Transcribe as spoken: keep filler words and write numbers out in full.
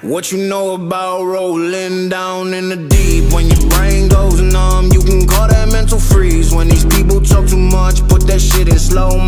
What you know about rolling down in the deep? When your brain goes numb, you can call that mental freeze. When these people talk too much, put that shit in slow